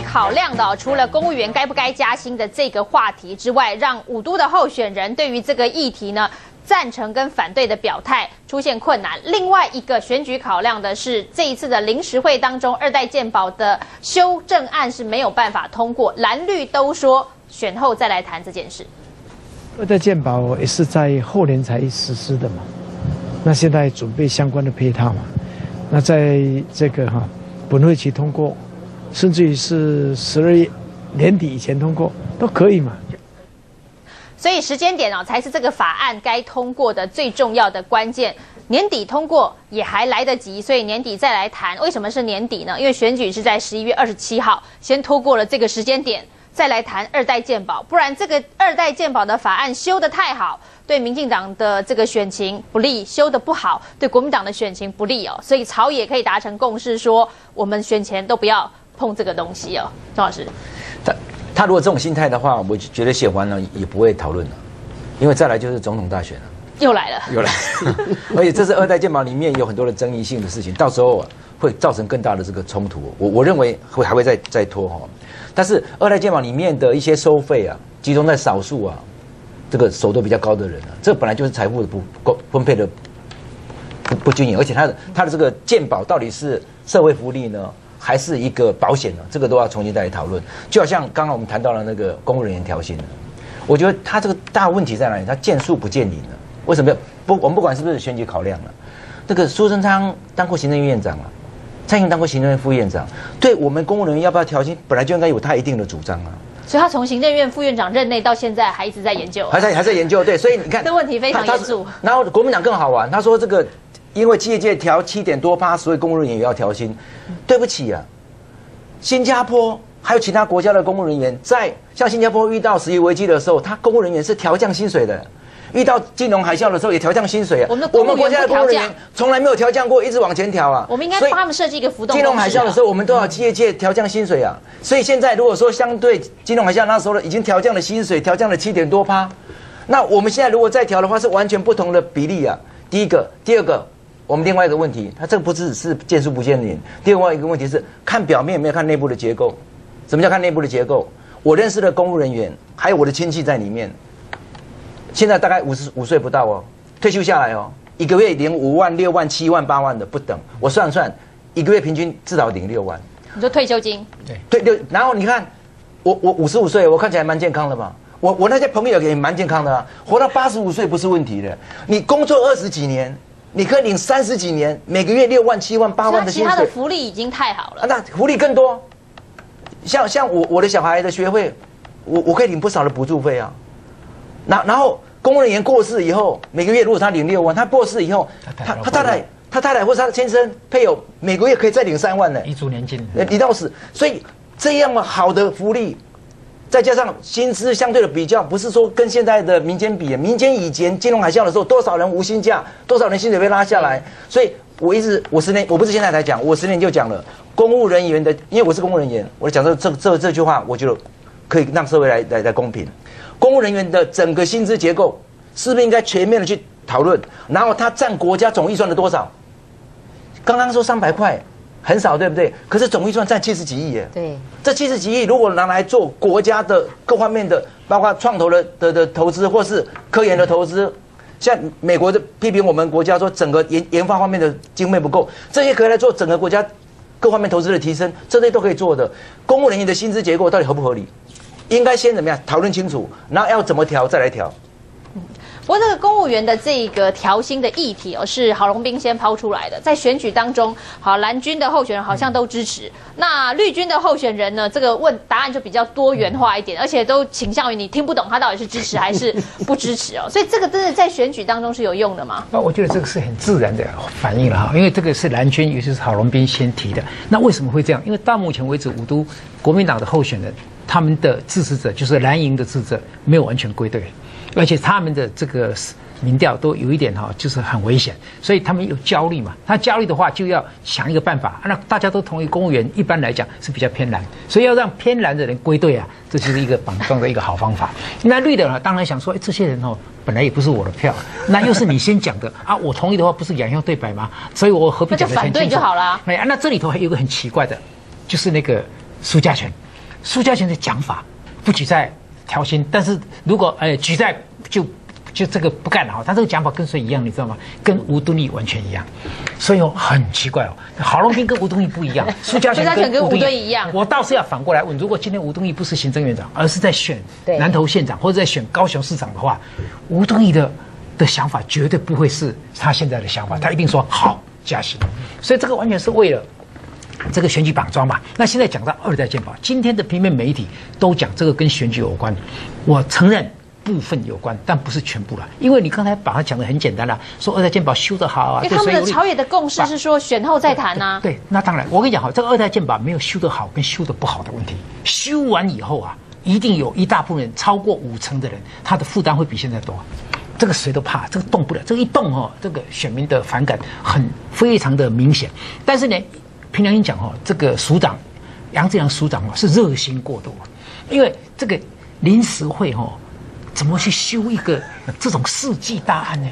考量的除了公务员该不该加薪的这个话题之外，让五都的候选人对于这个议题呢，赞成跟反对的表态出现困难。另外一个选举考量的是，这一次的临时会当中，二代健保的修正案是没有办法通过，蓝绿都说选后再来谈这件事。 二代健保也是在后年才实施的嘛，那现在准备相关的配套嘛，那在这个本会期通过，甚至于是12月年底以前通过都可以嘛。 所以时间点才是这个法案该通过的最重要的关键。年底通过也还来得及，所以年底再来谈。为什么是年底呢？因为选举是在11月27号，先拖过了这个时间点，再来谈二代健保。不然这个二代健保的法案修得太好，对民进党的这个选情不利；修得不好，对国民党的选情不利哦。所以朝野可以达成共识，说我们选前都不要碰这个东西哦。钟老师。 他如果这种心态的话，我觉得选完了也不会讨论了，因为再来就是总统大选了， 又来了， 又来，而且这是二代健保里面有很多的争议性的事情，到时候会造成更大的这个冲突。我认为还会再拖哈，但是二代健保里面的一些收费集中在少数这个手头比较高的人这本来就是财富的分配的不均匀，而且他的这个健保到底是社会福利呢？还是一个保险呢？这个都要重新再来讨论。就好像刚刚我们谈到了那个公务人员调薪我觉得他这个大问题在哪里？他见树不见林了。为什么我们不管是不是选举考量了，那个苏贞昌当过行政院长蔡英文当过行政院副院长，对我们公务人员要不要调薪，本来就应该有他一定的主张所以他从行政院副院长任内到现在还一直在研究， 还在研究。对，所以你看这问题非常严肃。 然后国民党更好玩，他说这个。因为企业界调7点多%，所以公务人员也要调薪。对不起新加坡还有其他国家的公务人员，像新加坡遇到石油危机的时候，他公务人员是调降薪水的；遇到金融海啸的时候也调降薪水我们国家的公务人员从来没有调降过，一直往前调我们应该帮他们设计一个浮动。 金融海啸的时候，我们都要企业界调降薪水所以现在如果说相对金融海啸那时候已经调降了薪水，调降了7点多%，那我们现在如果再调的话，是完全不同的比例第一个，第二个。我们另外一个问题，它这个不只是见树不见林。另外一个问题是看表面，没有看内部的结构。什么叫看内部的结构？我认识的公务人员，还有我的亲戚在里面，现在大概55岁不到退休下来一个月领5万、6万、7万、8万的不等。我算一个月平均至少领6万。 你说退休金？ 对，然后你看我55岁，我看起来蛮健康的嘛。我那些朋友也蛮健康的活到85岁不是问题的。你工作20几年。你可以领30几年，每个月6万、7万、8万的薪水， 其他的福利已经太好了。 那福利更多，像我的小孩的学费，我可以领不少的补助费然后公务人员过世以后，每个月如果他领6万，他过世以后，他太太或是他先生配偶每个月可以再领3万呢， 遗嘱年金， 你到死。所以这样好的福利。再加上薪资相对的比较，不是说跟现在的民间比，民间以前金融海啸的时候，多少人无薪假，多少人薪水被拉下来。所以我10年，我不是现在才讲，我10年就讲了，公务人员的，因为我是公务人员，我讲这句话，我觉得可以让社会来公平。公务人员的整个薪资结构，是不是应该全面的去讨论？然后它占国家总预算的多少？刚刚说300块。很少，对不对？可是总预算占70几亿耶。 对， 这70几亿如果拿来做国家的各方面的，包括创投的投资，或是科研的投资，像美国的批评我们国家说整个研发方面的经费不够，这些可以来做整个国家各方面投资的提升，这些都可以做的。公务人员的薪资结构到底合不合理？应该先怎么样讨论清楚，然后要怎么调再来调。 不过这个公务员的这个调薪的议题是郝龙斌先抛出来的，在选举当中，蓝军的候选人好像都支持，那绿军的候选人呢，这个答案就比较多元化一点，而且都倾向于你听不懂他到底是支持还是不支持所以这个真的在选举当中是有用的吗？ 那我觉得这个是很自然的反应了因为这个是蓝军，尤其是郝龙斌先提的。那为什么会这样？因为到目前为止，五都国民党的候选人，他们的支持者就是蓝营的支持者没有完全归队。而且他们的这个民调都有一点就是很危险，所以他们有焦虑嘛。他焦虑的话，就要想一个办法。那大家都同意，公务员一般来讲是比较偏蓝，所以要让偏蓝的人归队这就是一个绑桩的一个好方法。那绿的呢，当然想说，这些人本来也不是我的票，那又是你先讲的我同意的话，不是两样对白吗？所以我何必讲得很清楚？ 那就反对就好了。 那这里头还有一个很奇怪的，就是那个苏家全。 苏家全的讲法不举在调薪，但是如果举在就这个不干了哈，他这个讲法跟谁一样，你知道吗？跟吴敦义完全一样，所以很奇怪郝龙斌跟吴敦义不一样，苏家全跟吴敦义一样。我倒是要反过来问，如果今天吴敦义不是行政院长，而是在选南投县长或者在选高雄市长的话，吴敦义的想法绝对不会是他现在的想法，他一定说好加薪。所以这个完全是为了这个选举绑桩嘛。那现在讲到2代健保，今天的平面媒体都讲这个跟选举有关，我承认部分有关，但不是全部了。因为你刚才把它讲得很简单了，说2代健保修得好啊， 因为他们的朝野的共识是说选后再谈啊。 对，那当然，我跟你讲哈，这个2代健保没有修得好跟修得不好的问题，修完以后啊，一定有一大部分人，超过50%的人，他的负担会比现在多。这个谁都怕，这个动不了，这个一动这个选民的反感非常的明显。但是呢，凭良心讲这个署长杨志良署长是热心过度，因为这个临时会怎么去修一个这种世纪大案呢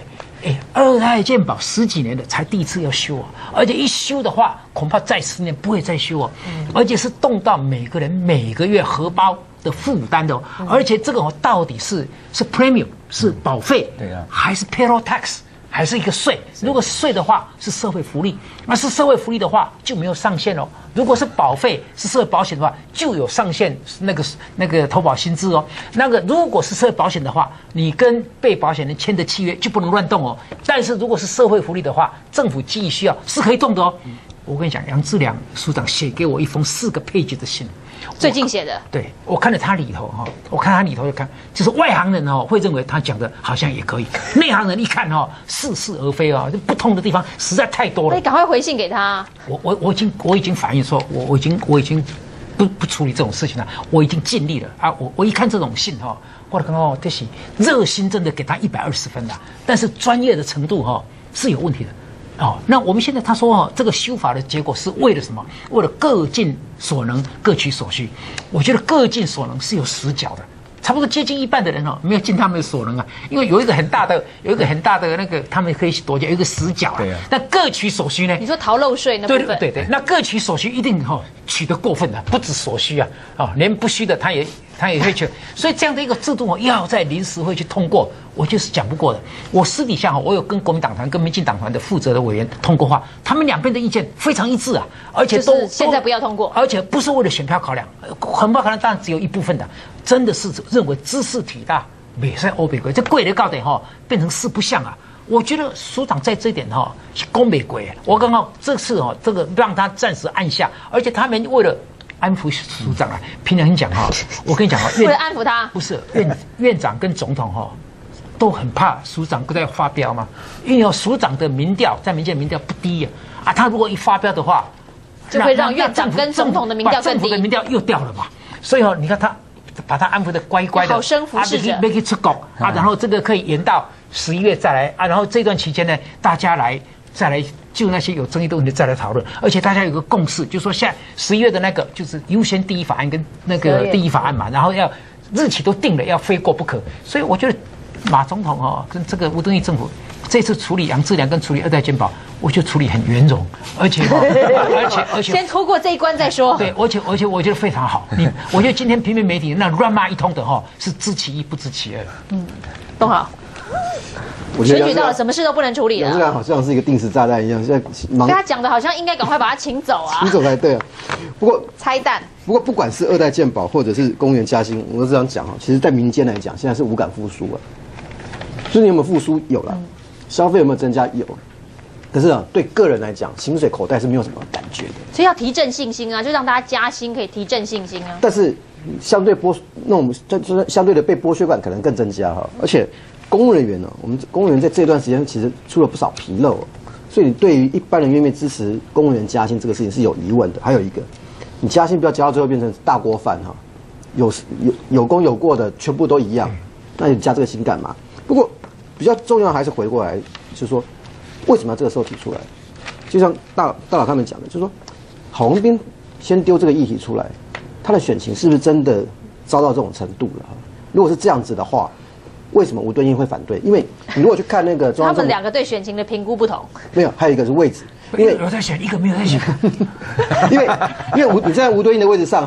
？2代健保10几年了，才第一次要修而且一修的话，恐怕再10年不会再修而且是动到每个人每个月荷包的负担的而且这个到底是 premium 是保费，对啊，还是 payroll tax？还是一个税，如果是税的话是社会福利，那是社会福利的话就没有上限哦。如果是保费是社会保险的话，就有上限，那个投保薪资哦。那个如果是社会保险的话，你跟被保险人签的契约就不能乱动哦。但是如果是社会福利的话，政府基于需要是可以动的哦。我跟你讲，杨志良署长写给我一封4个page的信。 最近写的， 对，我看了他里头我看他里头就看，就是外行人会认为他讲的好像也可以，内行人一看似是而非不同的地方实在太多了。 你赶快回信给他。 我已经反映说，我已经不处理这种事情了，我已经尽力了啊！我一看这种信我看这是热心真的给他120分了，但是专业的程度是有问题的。那我们现在他说这个修法的结果是为了什么？为了各尽所能，各取所需。我觉得各尽所能是有死角的，差不多接近一半的人没有尽他们的所能啊，因为有一个很大的那个他们可以夺掉，有一个死角啊。那各取所需呢？你说逃漏税那部分？ 对，那各取所需一定取得过分的，不止所需啊，连不需的他也会取。所以这样的一个制度要在临时会去通过，我就是讲不过的。我私底下我有跟国民党团、跟民进党团的负责的委员通过话，他们两边的意见非常一致啊，而且都现在不要通过， 而且不是为了选票考量，选票考量当然只有一部分的，真的是认为知识体大，美在欧北国，这贵的高点变成四不像啊。我觉得署长在这一点攻美国，我刚好这次这个让他暂时按下，而且他们为了安抚署长啊，凭良心讲我跟你讲为了安抚他， 不是院长跟总统都很怕署长不在发飙嘛，因为署长的民调在民间民调不低啊，他如果一发飙的话， 就会让院长跟总统的民调更低， 政府的民调又掉了嘛，所以你看他把他安抚的乖乖的， 好生服侍着， 没去出国然后这个可以延到11月再来然后这段期间呢，大家再来就那些有争议的问题再来讨论，而且大家有个共识，就是说现在11月的那个就是优先第一法案跟那个第一法案嘛，然后要日期都定了，要非过不可，所以我觉得马总统跟这个吴敦义政府这次处理杨志良跟处理2代健保，我觉得处理很圆融，而且先拖过这一关再说。 对，而且我觉得非常好。我觉得今天平面媒体那乱骂一通的是知其一不知其二。 东豪。选举到了，什么事都不能处理了。 杨志良好像是一个定时炸弹一样，现在忙。 跟他讲的好像应该赶快把他请走啊， 请走才对啊。不过拆弹。 不过不管是2代健保或者是公务员加薪，我都这样讲其实在民间来讲，现在是无感复苏了。就是你有没有复苏？有了。消费有没有增加？有。可是对个人来讲，薪水口袋是没有什么感觉的。 所以要提振信心啊，就让大家加薪可以提振信心啊。 但是相对就是相对的被剥削感可能更增加而且。公务人员我们公务员在这段时间其实出了不少纰漏所以你对于一般人愿意支持公务员加薪这个事情是有疑问的。还有一个，你加薪不要加到最后变成大锅饭有功有过的全部都一样，那你加这个薪干嘛？不过比较重要还是回过来，就是说为什么要这个时候提出来？就像大佬他们讲的，就是说郝龙斌先丢这个议题出来，他的选情是不是真的糟到这种程度了？如果是这样子的话。为什么吴敦义会反对？因为你如果去看那个中央， 他们两个对选情的评估不同。 没有，还有一个是位置， 因为有在选，一个没有在选。 因为你在吴敦义的位置上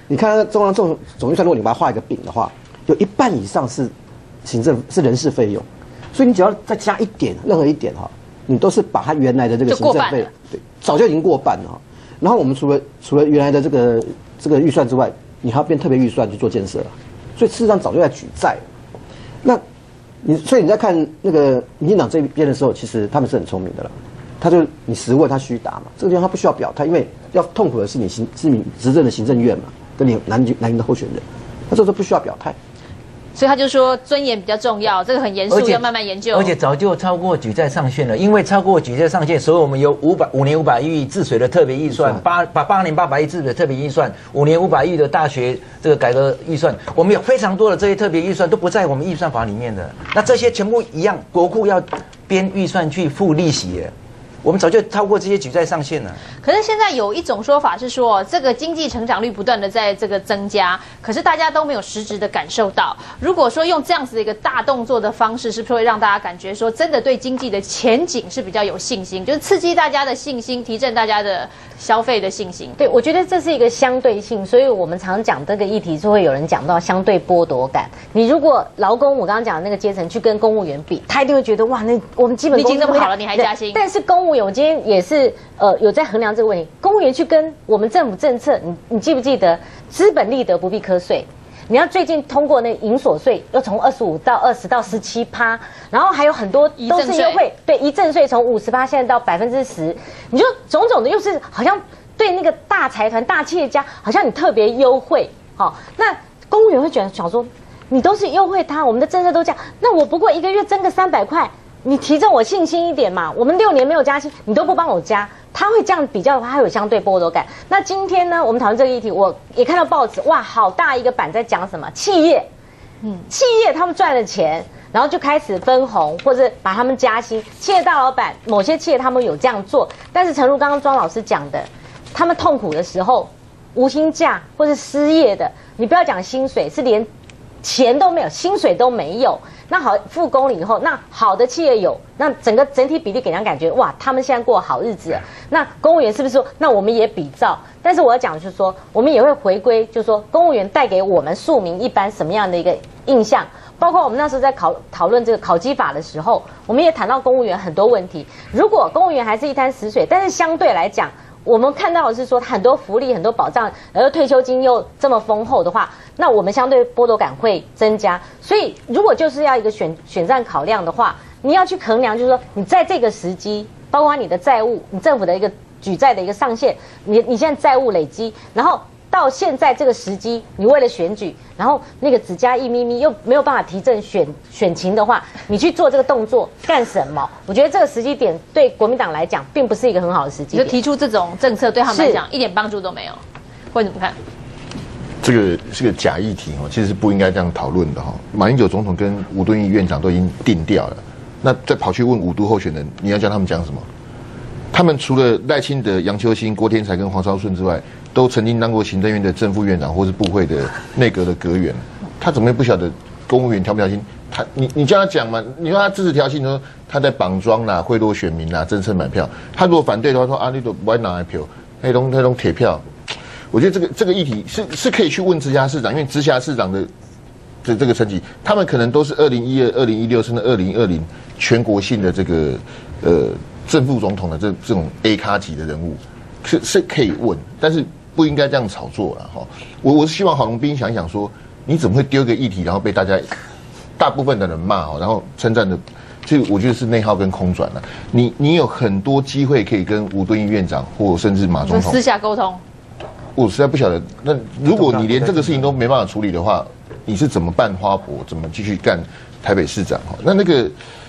你看中央总预算，如果你把它画一个饼的话，有一半以上是人事费用，所以你只要再加一点，任何一点哈，你都是把它原来的这个行政费，对，早就已经过半了哈。然后我们除了原来的这个预算之外，你还要变特别预算去做建设了，所以事实上早就在举债。那所以你在看那个民进党这边的时候，其实他们是很聪明的了。你实问他虚答嘛，这个地方他不需要表态，因为要痛苦的是你执政的行政院嘛，跟你蓝营的候选人，他这时候不需要表态。 所以他就说尊严比较重要，这个很严肃，要慢慢研究。 而且早就超过举债上限了，因为超过举债上限，所以我们有5年500亿治水的特别预算，8年800亿治水的特别预算，5年500亿的大学这个改革预算，我们有非常多的这些特别预算都不在我们预算法里面的。那这些全部一样，国库要编预算去付利息耶。我们早就超过这些举债上限了。 可是现在有一种说法是说，这个经济成长率不断的在这个增加，可是大家都没有实质的感受到。如果说用这样子的一个大动作的方式，是不是会让大家感觉说，真的对经济的前景是比较有信心，就是刺激大家的信心，提振大家的消费的信心？ 对，我觉得这是一个相对性，所以我们常讲这个议题，就会有人讲到相对剥夺感。你如果劳工，我刚刚讲的那个阶层去跟公务员比，他一定会觉得哇，那我们基本工资已经这么好了，你还加薪？ 但是公务员，我今天也是有在衡量这个问题。公务员去跟我们政府政策，你记不记得资本利得不必课税？你要最近通过那个营所税，要从25%到20%到17%，然后还有很多都是优惠，对，遗赠税从50%现在到10%，你就种种的又是好像对那个大财团、大企业家，好像你特别优惠，好，那公务员会想说，你都是优惠他，我们的政策都这样，那我不过一个月增个300块。你提振我信心一点嘛，我们6年没有加薪，你都不帮我加，他会这样比较的话，他有相对剥夺感。那今天呢，我们讨论这个议题，我也看到报纸，哇，好大一个版在讲什么企业，企业他们赚了钱，然后就开始分红或者把他们加薪。企业大老板，某些企业他们有这样做，但是诚如刚刚庄老师讲的，他们痛苦的时候，无薪假或是失业的，你不要讲薪水，是连钱都没有，薪水都没有。那好，复工了以后，那好的企业有，那整体比例给人家感觉，哇，他们现在过好日子了。那公务员是不是说，那我们也比照？但是我要讲的就是说，我们也会回归，就是说，公务员带给我们庶民一般什么样的一个印象？包括我们那时候在讨论这个考绩法的时候，我们也谈到公务员很多问题。如果公务员还是一滩死水，但是相对来讲，我们看到的是说很多福利、很多保障，而退休金又这么丰厚的话，那我们相对剥夺感会增加。所以，如果就是要一个选战考量的话，你要去衡量，就是说你在这个时机，包括你的债务、你政府的一个举债的一个上限，你现在债务累积，然后到现在这个时机，你为了选举，然后那个只加1咪咪又没有办法提振选情的话，你去做这个动作干什么？我觉得这个时机点对国民党来讲，并不是一个很好的时机点。 就提出这种政策对他们来讲一点帮助都没有，会怎么看？ 这个是个假议题其实是不应该这样讨论的马英九总统跟吴敦义院长都已经定调了，那再跑去问5都候选人，你要叫他们讲什么？他们除了赖清德、杨秋兴、郭天才跟黄绍顺之外，都曾经当过行政院的正副院长或是部会的内阁的阁员，他怎么会不晓得公务员调不调薪？你叫他讲嘛？你说他支持调薪，说他在绑桩啦、贿赂选民啦、政策买票。他如果反对的话，说啊，你都不爱拿来票，那种铁票。我觉得这个议题是可以去问直辖市长，因为直辖市长的这个层级，他们可能都是2012、2016甚至2020全国性的这个正副总统的这种 A 咖级的人物，是可以问，但是不应该这样炒作了哈。我是希望郝龙斌想一想说，你怎么会丢一个议题，然后被大部分的人骂然后称赞的，这我觉得是内耗跟空转了。你有很多机会可以跟吴敦义院长或甚至马总统私下沟通。 我实在不晓得，那如果你连这个事情都没办法处理的话，你是怎么办花博，怎么继续干台北市长？那个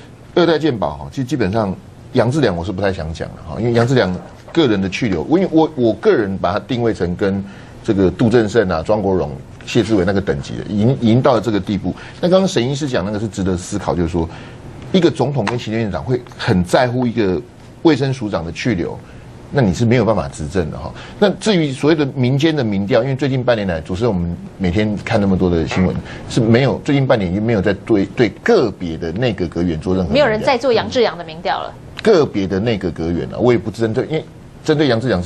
2代健保其实基本上杨志良我是不太想讲了因为杨志良个人的去留，因为我个人把它定位成跟这个杜正胜啊、庄国荣、谢志伟那个等级的，已经到了这个地步。那刚刚沈医师讲那个是值得思考，就是说一个总统跟行政院长会很在乎一个卫生署长的去留。那你是没有办法执政的那至于所谓的民间的民调，因为最近半年来，主持人我们每天看那么多的新闻，是没有最近半年已经没有在对个别的内阁阁员做任何， 没有人在做杨志良的民调了。 个别的内阁阁员我也不针对，因为针对杨志良是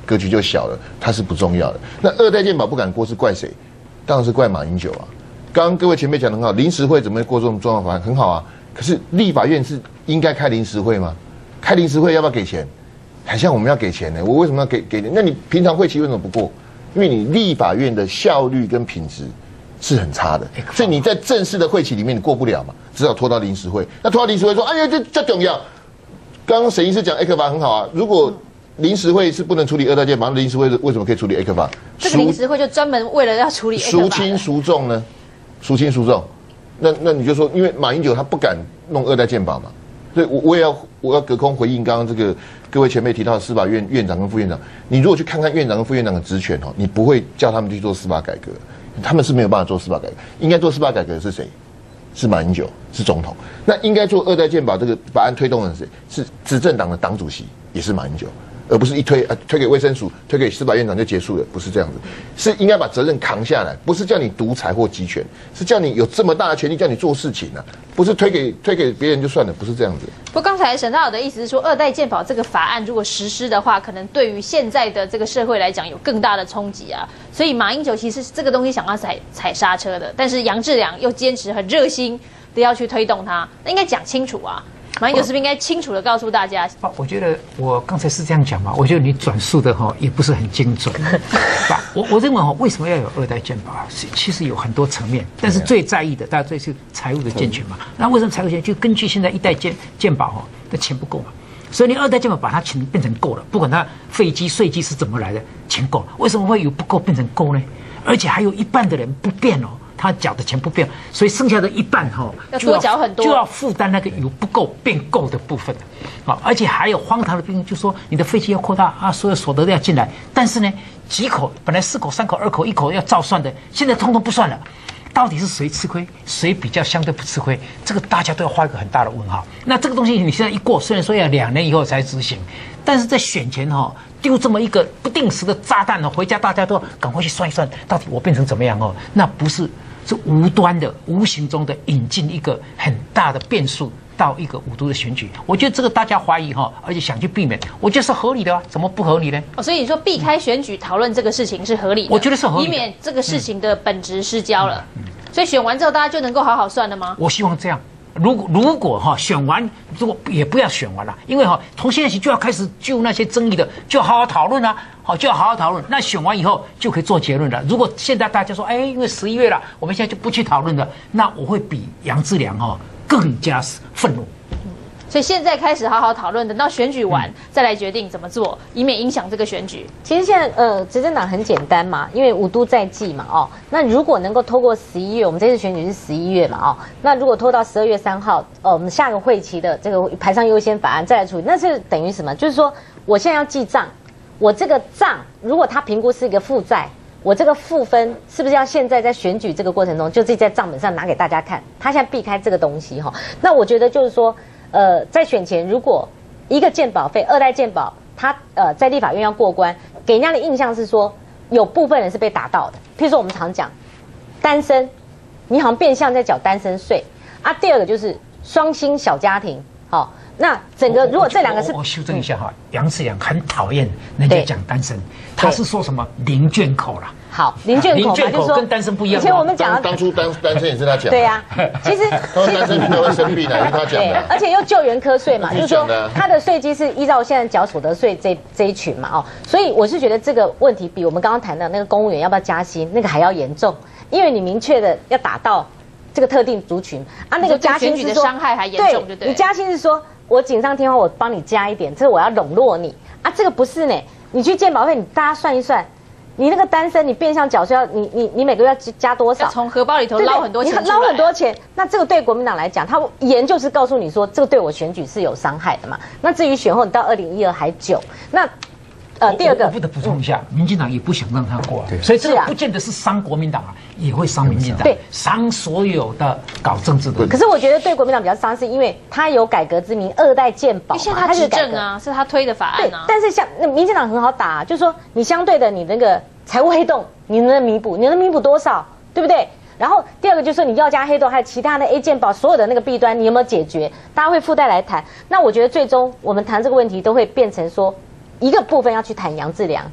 格局就小了，它是不重要的。那二代健保不敢过是怪谁？当然是怪马英九啊。刚刚各位前辈讲得很好，临时会怎么会过这种重要法案？很好啊。可是立法院是应该开临时会吗？开临时会要不要给钱？好像我们要给钱呢，我为什么要给？那你平常会期为什么不过？因为你立法院的效率跟品质是很差的，所以你在正式的会期里面你过不了嘛，只好拖到临时会。那拖到临时会说，哎呀，这重要。刚刚沈医师讲 ECFA 很好啊，如果临时会是不能处理二代健保，临时会为什么可以处理 ECFA？ 这个临时会就专门为了要处理 ECFA 孰轻孰重呢？孰轻孰重？那你就说，因为马英九他不敢弄二代健保嘛，所以我要隔空回应刚刚这个各位前辈提到的司法院院长跟副院长，你如果去看看院长跟副院长的职权哦，你不会叫他们去做司法改革，他们是没有办法做司法改革，应该做司法改革的是谁？是马英九，是总统。那应该做二代健保这个法案推动的是谁？是执政党的党主席，也是马英九，而不是一推给卫生署，推给司法院长就结束了，不是这样子，是应该把责任扛下来，不是叫你独裁或集权，是叫你有这么大的权利叫你做事情啊，不是推给别人就算了，不是这样子。 不过刚才沈大佬的意思是说，二代健保这个法案如果实施的话，可能对于现在的这个社会来讲有更大的冲击啊。所以马英九其实是这个东西想要踩刹车的，但是杨志良又坚持很热心的要去推动它，那应该讲清楚啊。马英九是不是应该清楚的告诉大家？ 我觉得我刚才是这样讲嘛，我觉得你转述的也不是很精准。我认为为什么要有二代健保啊？其实有很多层面，但是最在意的，大家最是财务的健全嘛。那为什么财务健全？就根据现在一代健保的钱不够嘛，所以你二代健保把它钱变成够了，不管它费基税基是怎么来的，钱够了，为什么会有不够变成够呢？而且还有一半的人不变哦。他缴的钱不变，所以剩下的一半要多缴很多， 就要负担那个有不够变够的部分，而且还有荒唐的病，就说你的费基要扩大啊，所有所得都要进来，但是呢，几口本来4口、3口、2口、1口要照算的，现在通通不算了。到底是谁吃亏，谁比较相对不吃亏？这个大家都要画一个很大的问号。那这个东西你现在一过，虽然说要2年以后才执行，但是在选前丢这么一个不定时的炸弹回家大家都赶快去算一算，到底我变成怎么样那不是无端的、无形中的引进一个很大的变数到一个5都的选举。我觉得这个大家怀疑而且想去避免，我觉得是合理的啊，怎么不合理呢？ 所以你说避开选举讨论这个事情是合理的， 我觉得是合理的， 以免这个事情的本质失焦了。所以选完之后大家就能够好好算了吗？ 我希望这样。如果选完，如果也不要选完了，因为从现在起就要开始就那些争议的，就好好讨论啊，就要好好讨论。那选完以后就可以做结论了。如果现在大家说，因为11月了，我们现在就不去讨论了，那我会比杨志良更加愤怒。 所以现在开始好好讨论，等到选举完再来决定怎么做，以免影响这个选举。 其实现在执政党很简单嘛，因为5都在即嘛那如果能够拖过11月，我们这次选举是11月嘛那如果拖到12月3号，我们下个会期的这个排上优先法案再来处理，那是等于什么？就是说我现在要记账，我这个账如果他评估是一个负债，我这个负分是不是要现在在选举这个过程中就自己在账本上拿给大家看？他现在避开这个东西那我觉得就是说。在选前，如果一个健保费2代健保，它在立法院要过关，给人家的印象是说，有部分人是被打到的。譬如说我们常讲，单身，你好像变相在缴单身税啊。第二个就是双薪小家庭，那整个如果这2个是， 我修正一下杨志良很讨厌人家讲单身，他是说什么零卷口啦。 好，零卷口嘛，就是说跟单身不一样。 以前我们讲当初单身也是他讲的。 对呀，其实单身比较会生病的，是他讲的。 而且又救援科税嘛，就是说他的税基是依照现在缴所得税这一群嘛所以我是觉得这个问题比我们刚刚谈的那个公务员要不要加薪那个还要严重，因为你明确的要打到这个特定族群啊，那个加薪是说伤害还严重，对， 你加薪是说我锦上添花，我帮你加一点，这是我要笼络你啊，这个不是呢，你去健保费，你大家算一算。你那个单身，你变相缴税要你每个月要加多少？ 从荷包里头捞很多钱， 捞很多钱。那这个对国民党来讲，他研究是告诉你说，这个对我选举是有伤害的嘛。那至于选后，你到2012还久。那第二个， 我不得补充一下，民进党也不想让他过，所以这个不见得是伤国民党也会伤民进党，伤所有的搞政治的。 可是我觉得对国民党比较伤，是因为他有改革之名，2代健保， 现在他执政啊，是他推的法案啊。 但是像那民进党很好打就是说你相对的你那个财务黑洞，你能弥补多少，对不对？然后第二个就是说你要加黑洞，还有其他的 A 健保所有的那个弊端，你有没有解决？大家会附带来谈。那我觉得最终我们谈这个问题都会变成说。一个部分要去谈杨志良，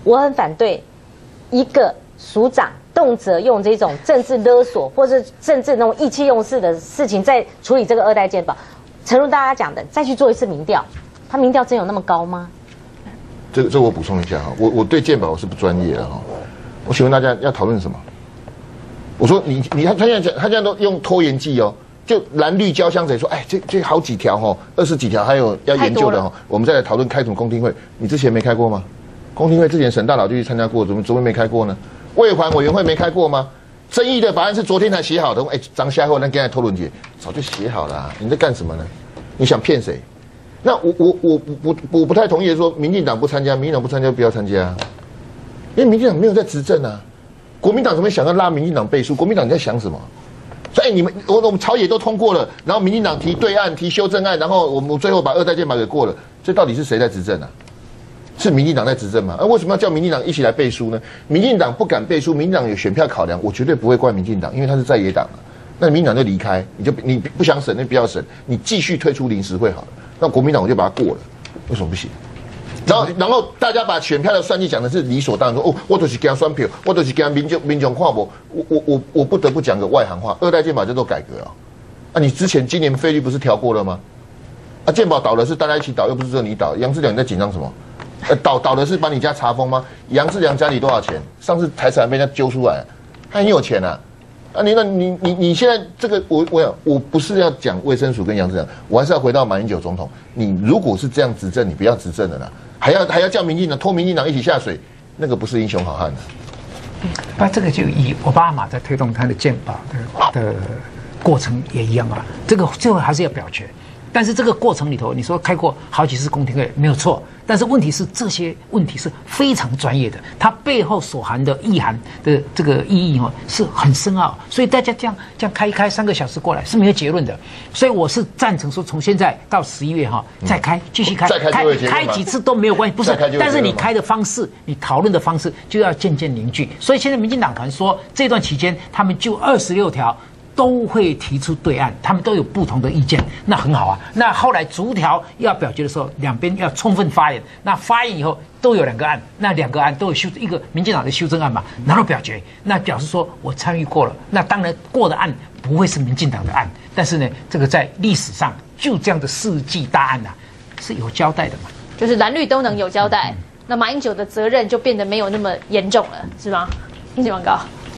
我很反对一个署长动辄用这种政治勒索或者政治那种意气用事的事情在处理这个2代健保。诚如大家讲的，再去做一次民调，他民调真有那么高吗？ 这我补充一下哈，我对健保我是不专业的哈。我请问大家要讨论什么？我说他现在都用拖延剂哦，就蓝绿交相贼说，哎，这好几条哈，20几条还有要研究的哈，我们再来讨论开什么公听会。你之前没开过吗？公听会之前沈大佬就去参加过，怎么昨天没开过呢？卫环委员会没开过吗？争议的法案是昨天才写好的，哎，张夏后那刚才讨论节早就写好了、你在干什么呢？你想骗谁？那我不太同意说民进党不参加，民进党不参加不要参加，因为民进党没有在执政啊。国民党怎么想要拉民进党背书？国民党你在想什么？所以你们我们朝野都通过了，然后民进党提对案、提修正案，然后我们最后把2代健保给过了，这到底是谁在执政啊？是民进党在执政吗？为什么要叫民进党一起来背书呢？民进党不敢背书，民进党有选票考量，我绝对不会怪民进党，因为他是在野党啊。那民进党就离开，你不想审，那不要审，你继续推出临时会好了。那国民党我就把它过了，为什么不行？然后大家把选票的算计讲的是理所当然，说哦，我就是给他选票，我就是给他民众看我不得不讲个外行话，2代健保叫做改革啊！你之前今年费率不是调过了吗？啊，健保倒的是大家一起倒，又不是只有你倒。杨志良你在紧张什么？倒的是把你家查封吗？杨志良家里多少钱？上次财产被人家揪出来，他很有钱啊！啊，你现在这个我不是要讲卫生署跟杨志良，我还是要回到马英九总统。你如果是这样执政，你不要执政了啦，还要叫民进党拖民进党一起下水，那个不是英雄好汉的。 那这个就以奥巴马在推动他的健保的过程也一样啊，这个最后还是要表决。但是这个过程里头，你说开过好几次公听会没有错，但是问题是这些问题是非常专业的，它背后所含的意涵的这个意义是很深奥，所以大家这样开一开3个小时过来是没有结论的，所以我是赞成说从现在到11月再开继续开，开几次都没有关系，不是，但是你开的方式，你讨论的方式就要渐渐凝聚，所以现在民进党团说这段期间他们就26条。都会提出对案，他们都有不同的意见，那很好啊。那后来逐条要表决的时候，两边要充分发言。那发言以后都有2个案，那2个案都有一个民进党的修正案嘛，然后表决，那表示说我参与过了。那当然过的案不会是民进党的案，但是呢，这个在历史上就这样的世纪大案是有交代的嘛， 就是蓝绿都能有交代，那马英九的责任就变得没有那么严重了，是吗？谢谢广告。